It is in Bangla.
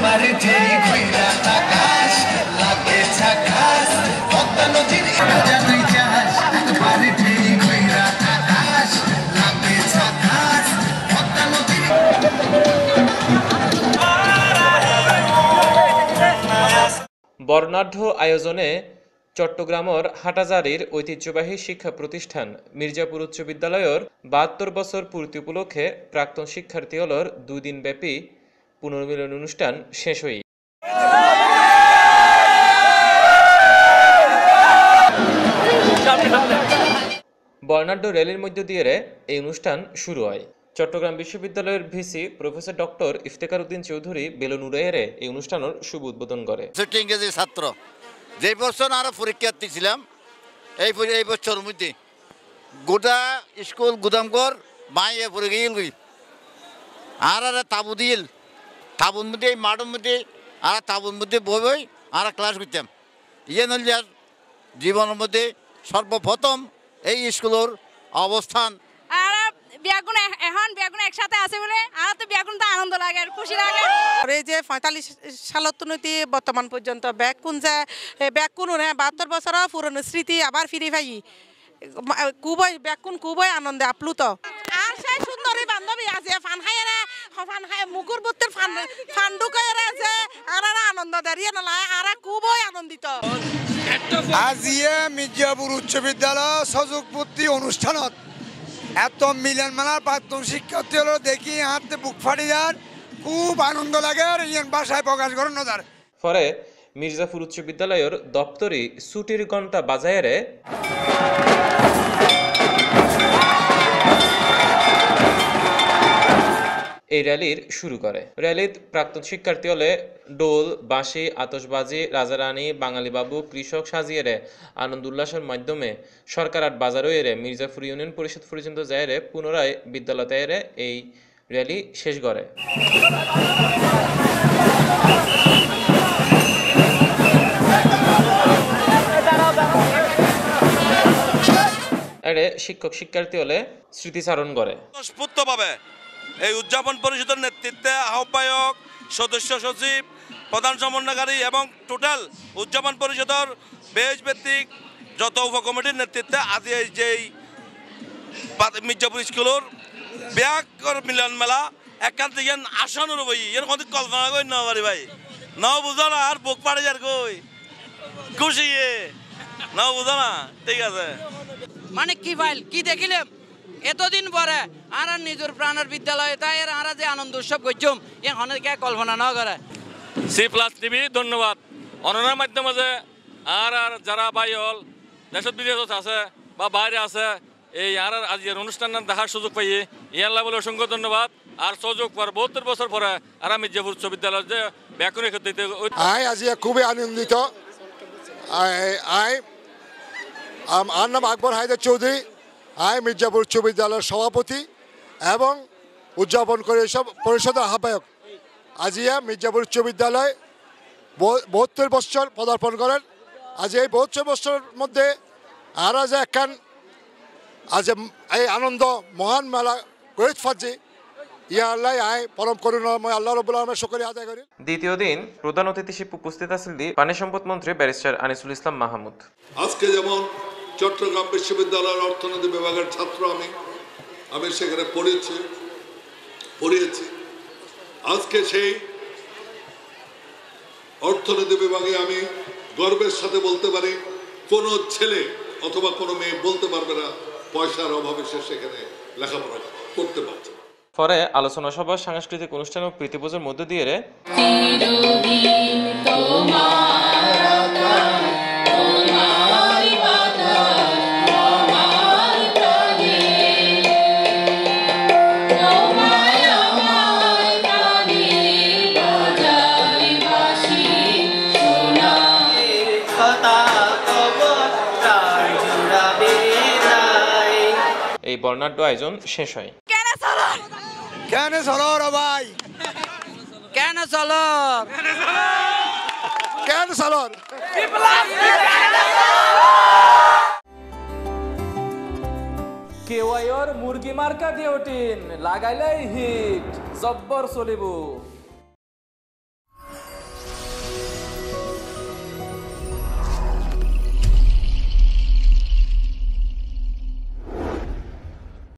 বর্ণাঢ্য আয়োজনে চট্টগ্রামের হাটাজারির ঐতিহ্যবাহী শিক্ষা প্রতিষ্ঠান মির্জাপুর উচ্চ বিদ্যালয়ের ৭২ বছর পূর্তি উপলক্ষে প্রাক্তন শিক্ষার্থী হলর ২ দিনব্যাপী পুনর্মিলন অনুষ্ঠান শেষ হই। বর্ণাঢ্য র্যালির মধ্য দিয়ে এই অনুষ্ঠান শুরু হয়। চট্টগ্রাম বিশ্ববিদ্যালয়ের VC professor doctor Iftekhar Uddin Chowdhury balloon উড়াইয়ে এই অনুষ্ঠানের শুভ উদ্বোধন করে। ছাত্র যে বছর আরো পরীক্ষার্থী ছিলাম এই বছর মধ্যে গোটা স্কুল গুদামঘর বাইরে পড়ে গেল আর তাবু দিল তাবুর মধ্যে মাঠের মধ্যে আর তাবুর মধ্যে বই বই আর ক্লাস করতাম। ইয়ে নল জীবনের মধ্যে সর্বপ্রথম এই স্কুলের অবস্থান বিয়াগুন এখন বিয়াগুন একসাথে আছে বলে আর তো বিয়াগুন তো আনন্দ লাগে আর খুশি লাগে। এই যে ৪৫ সালত নৈতি বর্তমান পর্যন্ত ব্যাকুন যে ব্যাকুন ৭২ বছর পুরনো স্মৃতি আবার ফিরে পাই খুবই ব্যাকুন খুবই আনন্দে আপ্লুত। আর সেই সুন্দরী বান্ধবী আছে ফান খাই মুকুর বুত্তের ফান্ডু কয়ে আছে আর আনন্দ দাঁড়িয়ে নলায় আর খুবই আনন্দিত। আজিয়ে মির্জাপুর উচ্চ বিদ্যালয় সুযোগপূর্তি অনুষ্ঠানত এত মিলন মেলার প্রাক্তন শিক্ষার্থী হলো দেখি হাতে বুক ফাটি যার খুব আনন্দ লাগে আর ইয়ান ভাষায় প্রকাশ করেন না। পরে মির্জাপুর উচ্চ বিদ্যালয়ের দপ্তরি ছুটির ঘণ্টা বাজায়ে এই র্যালির শুরু করে। র্যালিত প্রাক্তন শিক্ষার্থী হলে ডোল বাঁশি আতশবাজি রাজারানী বাঙালি বাবু কৃষক সাজিয়ে আনন্দ উল্লাসের মাধ্যমে সরকার আট বাজার হয়ে মির্জাপুর ইউনিয়ন পরিষদ পর্যন্ত যায় পুনরায় বিদ্যালয় তৈরি এই র্যালি শেষ করে। শিক্ষক শিক্ষার্থী হলে স্মৃতিচারণ করে। এই উদযাপন পরিষদের নেতৃত্বে আহ্বায়ক সদস্য সচিব প্রধান সমন্বয়কারী এবং টোটাল উদযাপন পরিষদের বেশ ভিত্তিক যত উপকমিটির নেতৃত্বে আজ এই যে মির্জাপুর স্কুলের ব্যাগ মিলন মেলা একান থেকে আসানোর বই এর মধ্যে কল্পনা করি না পারি ভাই ন বুঝো না আর বুক পাড়ে যার কই খুশি ন বুঝো না ঠিক আছে মানে কি ভাই কি দেখিলাম এতদিন পরে আর নিজের প্রাণের বিদ্যালয়ে তাই আর যে আনন্দ উৎসব করছুম এখানে কে কল্পনা না করে। C+ টিভি ধন্যবাদ অনলাইনের মাধ্যমে যে আর যারা ভাই হল দেশ বিদেশত আছে বা বাইরে আছে এই আর আজকের অনুষ্ঠান দেখার সুযোগ পাই ইয়াল্লা বলে অসংখ্য ধন্যবাদ। আর সুযোগ পর ৭২ বছর পরে আর মির্জাপুর উচ্চ বিদ্যালয় যে ব্যাকরণ ক্ষেত্রে আজি খুবই আনন্দিত। আমার নাম আকবর হায়দার চৌধুরী। মির্জাপুর উচ্চ বিদ্যালয়ের সভাপতি এবং উদযাপন করে সব পরিষদের আহ্বায়ক। আজিয়া মির্জাপুর উচ্চ বিদ্যালয় ৭২ বছর পদার্পণ করেন। আজ এই ৭২ বছরের মধ্যে আর যে একখান আজ এই আনন্দ মহান মেলা গরিত ফাজি ইয়া আল্লাহ পরম করুণাময় আল্লাহ রাব্বুল আলামিনের শুকরিয়া আদায় করি। দ্বিতীয় দিন প্রধান অতিথি হিসেবে উপস্থিত আছেন পানি সম্পদ মন্ত্রী ব্যারিস্টার আনিসুল ইসলাম মাহমুদ। আজকে যেমন চট্টগ্রাম বিশ্ববিদ্যালয়ের অর্থনীতি বিভাগের ছাত্র আমি সেখানে পড়িয়েছি। আজকে সেই অর্থনীতি বিভাগে আমি গর্বের সাথে বলতে পারি কোনো ছেলে অথবা কোনো মেয়ে বলতে পারবে না পয়সার অভাবে সে সেখানে লেখাপড়া করতে পারছে। পরে আলোচনা সভা সাংস্কৃতিক অনুষ্ঠান ও প্রীতিভোজের মধ্য দিয়ে এই বর্ণাঢ্য আয়োজন শেষ হয়। কেন চলো রে ভাই কেন চলো কেন চলো কেওয়াইর মুরগি মার্কা দিওটিন লাগাইলেই হিট জব্বর চলিব।